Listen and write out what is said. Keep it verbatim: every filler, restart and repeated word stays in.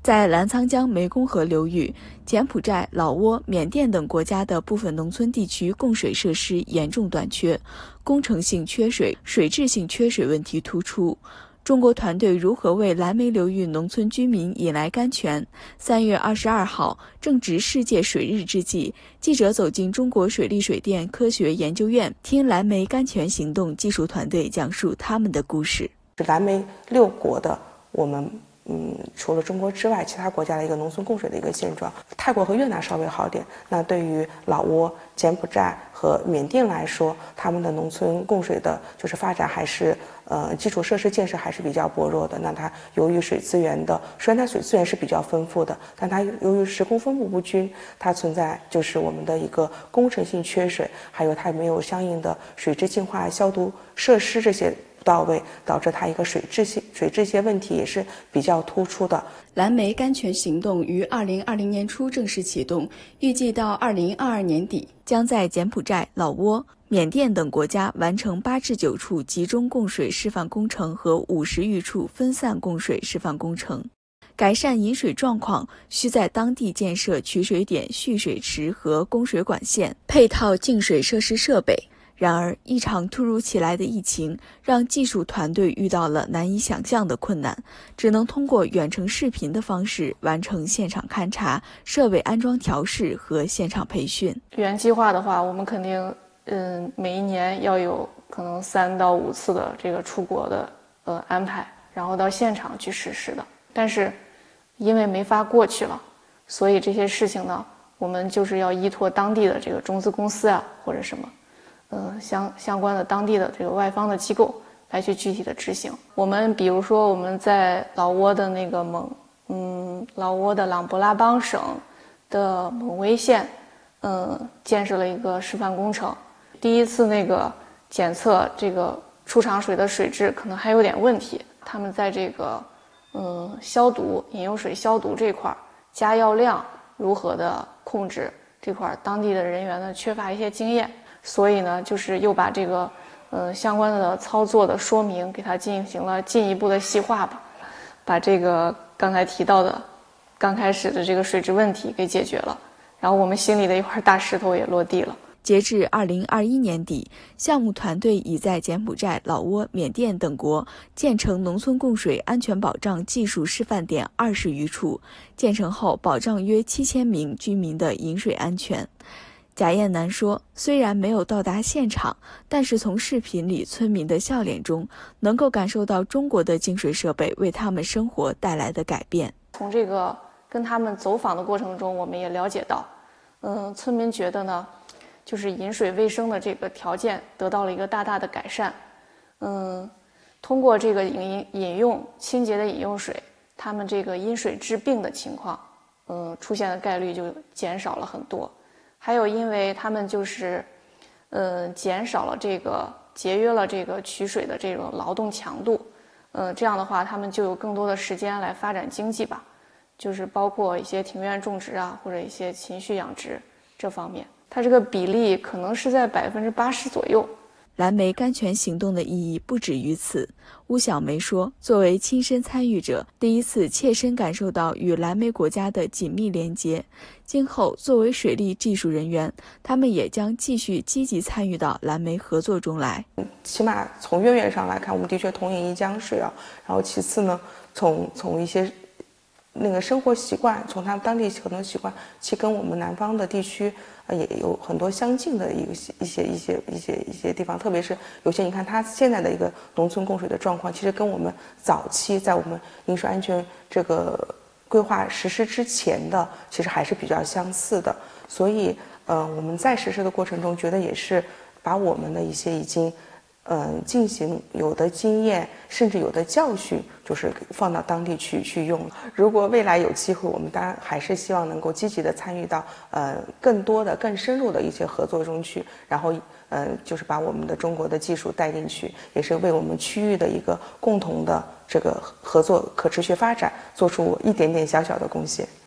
在澜沧江湄公河流域、柬埔寨、老挝、缅甸等国家的部分农村地区供水设施严重短缺，工程性缺水、水质性缺水问题突出。中国团队如何为澜湄流域农村居民引来甘泉？三月二十二号，正值世界水日之际，记者走进中国水利水电科学研究院，听澜湄甘泉行动技术团队讲述他们的故事。 澜湄六国的我们。嗯，除了中国之外，其他国家的一个农村供水的一个现状，泰国和越南稍微好点。那对于老挝、柬埔寨和缅甸来说，他们的农村供水的就是发展还是呃基础设施建设还是比较薄弱的。那它由于水资源的，虽然它水资源是比较丰富的，但它由于时空分布不均，它存在就是我们的一个工程性缺水，还有它没有相应的水质净化、消毒设施这些到位，导致它一个水质性水质些问题也是比较突出的。 澜湄甘泉行动于二零二零年初正式启动，预计到二零二二年底，将在柬埔寨、老挝、缅甸等国家完成八至九处集中供水示范工程和五十余处分散供水示范工程。改善饮水状况，需在当地建设取水点、蓄水池和供水管线，配套净水设施设备。然而，一场突如其来的疫情让技术团队遇到了难以想象的困难，只能通过远程视频的方式完成现场勘察、设备安装调试和现场培训。 原计划的话，我们肯定，嗯，每一年要有可能三到五次的这个出国的呃安排，然后到现场去实施的。但是，因为没法过去了，所以这些事情呢，我们就是要依托当地的这个中资公司啊，或者什么。呃，相相关的当地的这个外方的机构来去具体的执行。我们比如说我们在老挝的那个蒙，嗯，老挝的琅勃拉邦省的蒙威县，嗯，建设了一个示范工程。第一次那个检测这个出厂水的水质可能还有点问题，他们在这个嗯消毒饮用水消毒这块加药量如何的控制这块，当地的人员呢缺乏一些经验。所以呢，就是又把这个，呃，相关的操作的说明给它进行了进一步的细化吧，把这个刚才提到的，刚开始的这个水质问题给解决了，然后我们心里的一块大石头也落地了。 截至二零二一年底，项目团队已在柬埔寨、老挝、缅甸等国建成农村供水安全保障技术示范点二十余处，建成后保障约七千名居民的饮水安全。贾燕南说，虽然没有到达现场，但是从视频里村民的笑脸中，能够感受到中国的净水设备为他们生活带来的改变。 从这个跟他们走访的过程中，我们也了解到，嗯，村民觉得呢，就是饮水卫生的这个条件得到了一个大大的改善。嗯，通过这个饮饮用清洁的饮用水，他们这个因水致病的情况，嗯，出现的概率就减少了很多。还有，因为他们就是，呃，减少了这个节约了这个取水的这种劳动强度，呃，这样的话，他们就有更多的时间来发展经济吧，就是包括一些庭院种植啊，或者一些禽畜养殖这方面，它这个比例可能是在百分之八十左右。 澜湄甘泉行动的意义不止于此，邬小梅说，作为亲身参与者，第一次切身感受到与澜湄国家的紧密连接。今后作为水利技术人员，他们也将继续积极参与到澜湄合作中来。 起码从渊源上来看，我们的确同饮一江水啊。然后其次呢，从从一些那个生活习惯，从他们当地可能习惯，其实跟我们南方的地区呃也有很多相近的一个一些一些一些一些地方，特别是有些你看它现在的一个农村供水的状况，其实跟我们早期在我们饮水安全这个规划实施之前的，其实还是比较相似的。所以呃我们在实施的过程中，觉得也是把我们的一些已经嗯，进行有的经验，甚至有的教训，就是放到当地去去用。如果未来有机会，我们当然还是希望能够积极的参与到呃更多的、更深入的一些合作中去，然后呃就是把我们的中国的技术带进去，也是为我们区域的一个共同的这个合作可持续发展做出一点点小小的贡献。